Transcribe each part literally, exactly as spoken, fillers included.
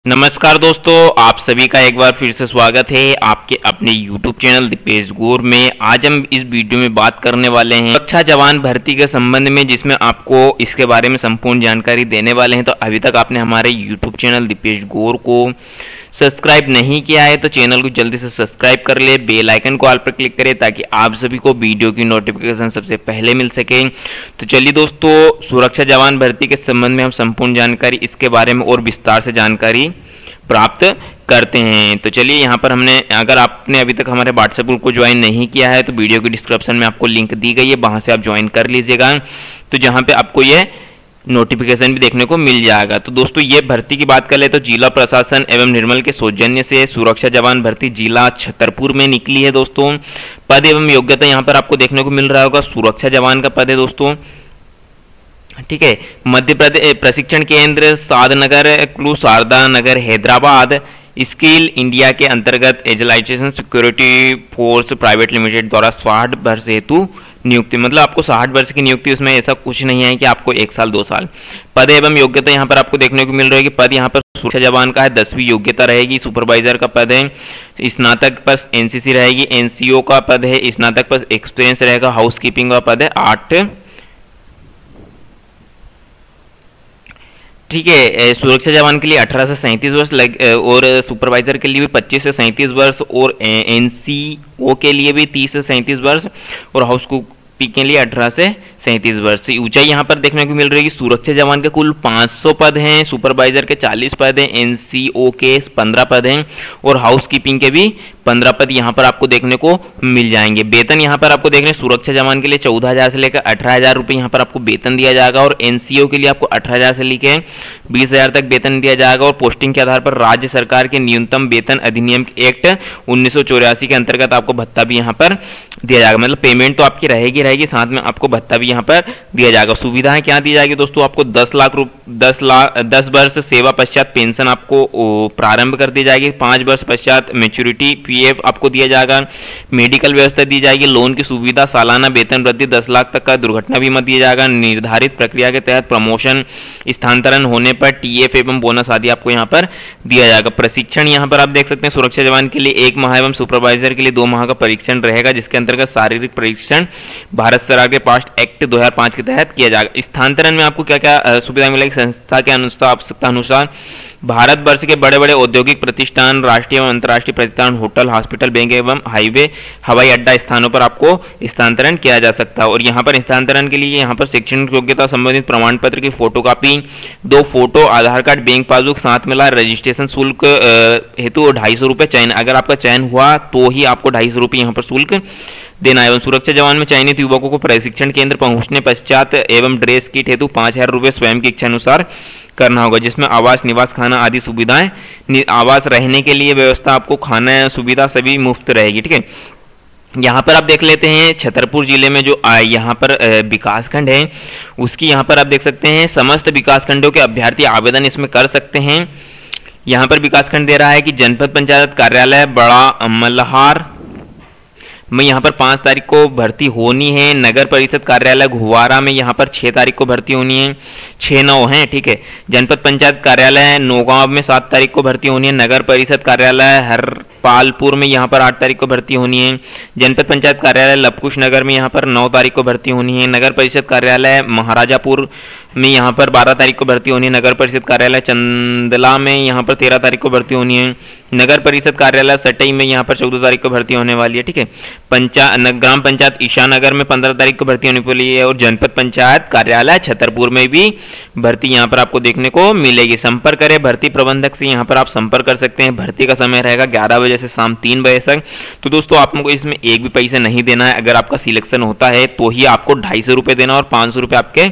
नमस्कार दोस्तों, आप सभी का एक बार फिर से स्वागत है आपके अपने YouTube चैनल दीपेश गौर में। आज हम इस वीडियो में बात करने वाले हैं सुरक्षा जवान भर्ती के संबंध में, जिसमें आपको इसके बारे में संपूर्ण जानकारी देने वाले हैं। तो अभी तक आपने हमारे YouTube चैनल दीपेश गौर को सब्सक्राइब नहीं किया है तो चैनल को जल्दी से सब्सक्राइब कर ले, बेल आइकन को ऑल पर क्लिक करें ताकि आप सभी को वीडियो की नोटिफिकेशन सबसे पहले मिल सके। तो चलिए दोस्तों, सुरक्षा जवान भर्ती के संबंध में हम संपूर्ण जानकारी इसके बारे में और विस्तार से जानकारी प्राप्त करते हैं। तो चलिए यहाँ पर हमने, अगर आपने अभी तक हमारे व्हाट्सएप ग्रुप को ज्वाइन नहीं किया है तो वीडियो के डिस्क्रिप्शन में आपको लिंक दी गई है, वहाँ से आप ज्वाइन कर लीजिएगा। तो जहाँ पे आपको ये नोटिफिकेशन भी देखने को मिल जाएगा। तो दोस्तों, ये भर्ती की बात कर ले तो जिला प्रशासन एवं निर्मल के सौजन्य से सुरक्षा जवान भर्ती जिला छतरपुर में निकली है दोस्तों। पद एवं योग्यता यहाँ पर आपको देखने को मिल रहा होगा, सुरक्षा जवान का पद है दोस्तों, ठीक है। मध्य प्रदेश प्रशिक्षण केंद्र साधनगर क्लू शारदा नगर हैदराबाद स्किल इंडिया के अंतर्गत एजलाइजेशन सिक्योरिटी फोर्स प्राइवेट लिमिटेड द्वारा साठ वर्ष हेतु नियुक्ति, मतलब आपको साठ वर्ष की नियुक्ति, उसमें ऐसा कुछ नहीं है कि आपको एक साल दो साल। पद एवं योग्यता यहाँ पर आपको देखने को मिल रही है कि पद यहाँ पर सुरक्षा जवान का है, दसवीं योग्यता रहेगी। सुपरवाइजर का पद है, स्नातक पर एनसीसी रहेगी। एनसीओ का पद है, स्नातक पर एक्सपीरियंस रहेगा। हाउस कीपिंग का पद है आठ, ठीक है। सुरक्षा जवान के लिए अठारह से सैंतीस वर्ष लग, और सुपरवाइजर के लिए भी पच्चीस से सैंतीस वर्ष, और एनसीओ के लिए भी तीस से सैंतीस वर्ष, और हाउस कीपिंग के लिए अठारह से सैंतीस वर्ष। ऊंचाई यहाँ पर देखने को मिल रही है कि सुरक्षा जवान के कुल पाँच सौ पद हैं, सुपरवाइजर के चालीस पद हैं, एनसीओ के पंद्रह पद हैं, और हाउस कीपिंग के भी पंद्रह पद यहाँ पर आपको देखने को मिल जाएंगे। वेतन यहाँ पर आपको देखने, सुरक्षा जवान के लिए चौदह हजार से लेकर अठारह हजार रुपये यहाँ पर आपको वेतन दिया जाएगा, और एनसीओ के लिए आपको अठारह हजार से लेकर बीस हजार तक वेतन दिया जाएगा। और पोस्टिंग के आधार पर राज्य सरकार के न्यूनतम वेतन अधिनियम एक्ट उन्नीस सौ चौरासी के अंतर्गत आपको भत्ता भी यहाँ पर दिया जाएगा। मतलब पेमेंट तो आपकी रहेगी रहेगी साथ में आपको भत्ता भी यहाँ पर दिया जाएगा। सुविधाएं क्या दी जाएगी दोस्तों, आपको दस लाख रुपए दस लाख दस वर्ष सेवा पश्चात पेंशन आपको प्रारंभ कर दी जाएगी। पाँच वर्ष पश्चात मैच्योरिटी पीएफ आपको दिया जाएगा। मेडिकल व्यवस्था दी जाएगी। लोन की सुविधा, सालाना वेतन वृद्धि, दस लाख तक का दुर्घटना बीमा दिया जाएगा। निर्धारित प्रक्रिया के तहत प्रमोशन, स्थानांतरण होने पर टीएफ एवं बोनस आदि आपको यहाँ पर दिया जाएगा। प्रशिक्षण यहाँ पर आप देख सकते हैं, सुरक्षा जवान के लिए एक माह एवं सुपरवाइजर के लिए दो माह का परीक्षण रहेगा, जिसके अंतर्गत शारीरिक परीक्षण भारत सरकार के पास्ट एक्ट दो हजार पाँच के तहत किया जाएगा। स्थानांतरण में आपको क्या क्या सुविधा मिलेगी, संस्था के अनुसार आवश्यकता अनुसार भारत वर्ष के बड़े बड़े औद्योगिक प्रतिष्ठान, राष्ट्रीय एवं अंतर्राष्ट्रीय प्रतिष्ठान, होटल, हॉस्पिटल, बैंक एवं हाईवे, हवाई अड्डा स्थानों पर आपको स्थानांतरण किया जा सकता है। और यहाँ पर स्थानांतरण के लिए यहाँ पर शैक्षणिक योग्यता संबंधित प्रमाण पत्र की फोटोकॉपी, दो photo, Aadhaar card, bank passbook साथ मिला। रजिस्ट्रेशन शुल्क हेतु ढाई सौ रुपये चयन, अगर आपका चयन हुआ तो ही आपको ढाई सौ रुपये यहाँ पर शुल्क देना एवं सुरक्षा जवान में चयनित युवकों को प्रशिक्षण केंद्र पहुंचने पश्चात एवं ड्रेस किट हेतु पाँच हजार रुपये स्वयं की इच्छा अनुसार करना होगा, जिसमें आवास, निवास, खाना आदि सुविधाएं, आवास रहने के लिए व्यवस्था, आपको खाना सुविधा सभी मुफ्त रहेगी, ठीक है। यहाँ पर आप देख लेते हैं छतरपुर जिले में जो यहाँ पर विकास खंड है, उसकी यहाँ पर आप देख सकते हैं समस्त विकास खंडों के अभ्यर्थी आवेदन इसमें कर सकते हैं। यहाँ पर विकास खंड दे रहा है कि जनपद पंचायत कार्यालय बड़ा मल्हार में यहाँ पर पाँच तारीख को भर्ती होनी है। नगर परिषद कार्यालय घुवारा में यहाँ पर छः तारीख को भर्ती होनी है, छः नौ है, ठीक है। जनपद पंचायत कार्यालय नौगांव में सात तारीख को भर्ती होनी है। नगर परिषद कार्यालय हरपालपुर में यहाँ पर आठ तारीख को भर्ती होनी है। जनपद पंचायत कार्यालय लवकुश नगर में यहाँ पर नौ तारीख को भर्ती होनी है। नगर परिषद कार्यालय महाराजापुर में यहाँ पर बारह तारीख को भर्ती होनी है। नगर परिषद कार्यालय चंदला में यहाँ पर तेरह तारीख को भर्ती होनी है। नगर परिषद कार्यालय सटई में यहाँ पर चौदह तारीख को भर्ती होने वाली है, ठीक है। पंचा ग्राम पंचायत ईशानगर में पंद्रह तारीख को भर्ती होने वाली है। और जनपद पंचायत कार्यालय छतरपुर में भी भर्ती यहाँ पर आपको देखने को मिलेगी। संपर्क करें भर्ती प्रबंधक से, यहाँ पर आप संपर्क कर सकते हैं। भर्ती का समय रहेगा ग्यारह बजे से शाम तीन बजे तक। तो दोस्तों, आपको इसमें एक भी पैसे नहीं देना है। अगर आपका सिलेक्शन होता है तो ही आपको ढाई सौ रुपये देना, और पाँच सौ रुपये आपके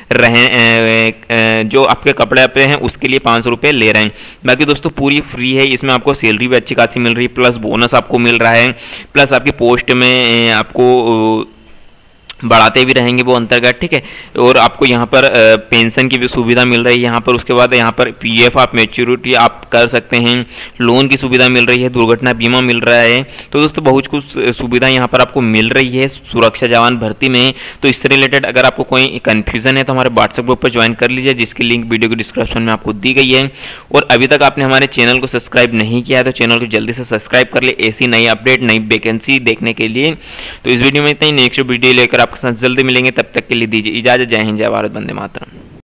रहे, जो आपके कपड़े पे हैं उसके लिए पाँच सौ रुपये ले रहे हैं। बाकी दोस्तों पूरी फ्री है, इसमें आपको सैलरी भी अच्छी खासी मिल रही है, प्लस बोनस आपको मिल रहा है, प्लस आपकी पोस्ट में आपको बढ़ाते भी रहेंगे वो अंतर्गत, ठीक है। और आपको यहाँ पर पेंशन की भी सुविधा मिल रही है यहाँ पर। उसके बाद यहाँ पर पीएफ आप मैच्योरिटी आप कर सकते हैं, लोन की सुविधा मिल रही है, दुर्घटना बीमा मिल रहा है। तो दोस्तों बहुत कुछ सुविधा यहाँ पर आपको मिल रही है सुरक्षा जवान भर्ती में। तो इससे रिलेटेड अगर आपको कोई कन्फ्यूजन है तो हमारे व्हाट्सएप ग्रुप पर ज्वाइन कर लीजिए, जिसकी लिंक वीडियो के डिस्क्रिप्शन में आपको दी गई है। और अभी तक आपने हमारे चैनल को सब्सक्राइब नहीं किया है तो चैनल को जल्दी से सब्सक्राइब कर ले ऐसी नई अपडेट, नई वैकेंसी देखने के लिए। तो इस वीडियो में इतना ही, नेक्स्ट वीडियो लेकर आपके साथ जल्दी मिलेंगे, तब तक के लिए दीजिए इजाजत। जय हिंद, जय भारत, वंदे मातरम।